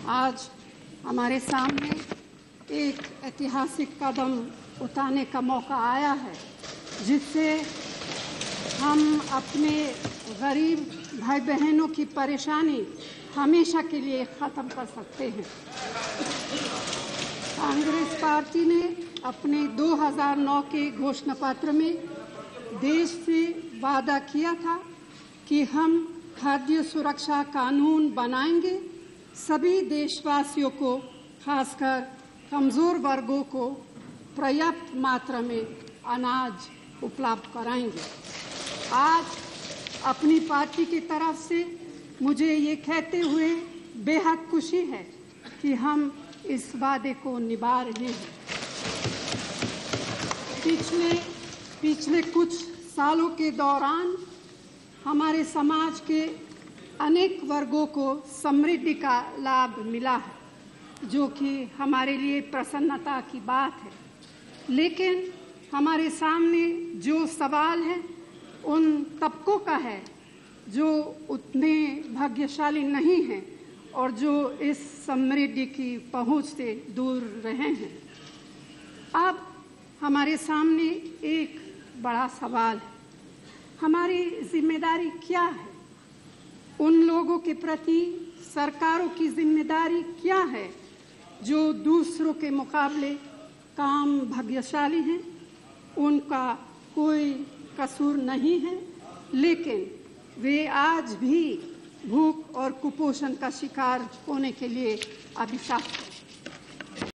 आज हमारे सामने एक ऐतिहासिक कदम उठाने का मौका आया है, जिससे हम अपने गरीब भाई बहनों की परेशानी हमेशा के लिए ख़त्म कर सकते हैं। कांग्रेस पार्टी ने अपने 2009 के घोषणा पत्र में देश से वादा किया था कि हम खाद्य सुरक्षा कानून बनाएंगे, सभी देशवासियों को, खासकर कमज़ोर वर्गों को पर्याप्त मात्रा में अनाज उपलब्ध कराएंगे। आज अपनी पार्टी की तरफ से मुझे ये कहते हुए बेहद खुशी है कि हम इस वादे को निभा रहे हैं। पिछले कुछ सालों के दौरान हमारे समाज के अनेक वर्गों को समृद्धि का लाभ मिला है, जो कि हमारे लिए प्रसन्नता की बात है। लेकिन हमारे सामने जो सवाल है उन तबकों का है जो उतने भाग्यशाली नहीं हैं और जो इस समृद्धि की पहुंच से दूर रहे हैं। अब हमारे सामने एक बड़ा सवाल है, हमारी जिम्मेदारी क्या है? उन लोगों के प्रति सरकारों की जिम्मेदारी क्या है जो दूसरों के मुकाबले काम भाग्यशाली हैं? उनका कोई कसूर नहीं है, लेकिन वे आज भी भूख और कुपोषण का शिकार होने के लिए अभिशाप